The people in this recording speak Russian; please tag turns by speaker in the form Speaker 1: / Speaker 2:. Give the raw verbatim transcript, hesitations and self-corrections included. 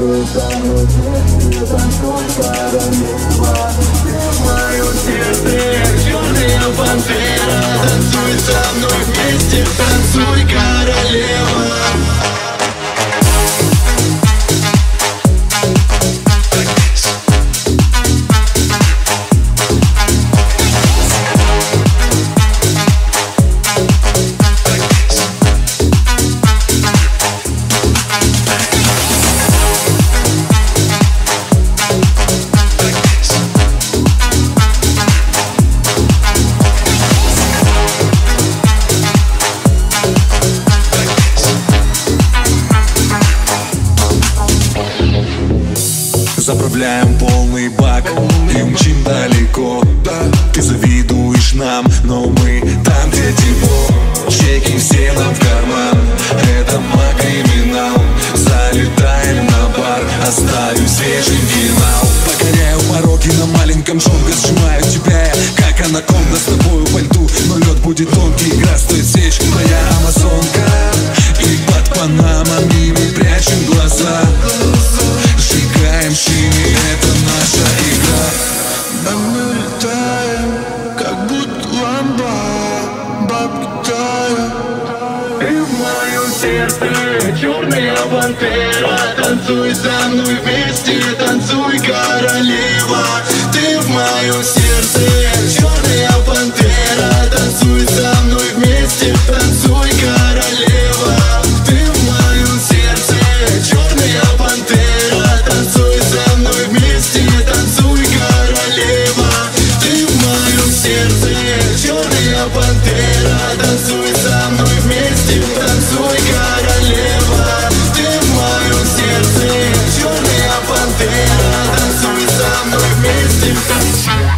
Speaker 1: Танцуй со мной вместе, танцуй, королева. Ты в моем сердце, черная пантера. Танцуй со мной вместе, танцуй, королева.
Speaker 2: Заправляем полный бак и мчим далеко. Ты завидуешь нам, но мы там, где тепло. Чеки все нам в карман, это мой криминал. Залетаем на бар, оставим свежий финал. Покоряю пороги на маленьком, жестко сжимаю тебя я, как анаконда с тобою по льду. Но лед будет тонкий, игра стоит сечь. Моя амазонка, и под панамами мы прячем глаза. Сжигаем шины, это наша игра.
Speaker 1: А мы летаем, как будто ламба, бабки тают. Ты в моем сердце, черная пантера. Танцуй со мной вместе, танцуй, королева. Ты в моем сердце, черная пантера. Танцуй со мной вместе, танцуй, королева. Ты в моем сердце, черная пантера. Танцуй со мной вместе, танцуй, королева. Ты в моем сердце, черная пантера. Танцуй со мной вместе, танцуй, королева. Ты в моем сердце, черная пантера. Танцуй со мной вместе, танцуй.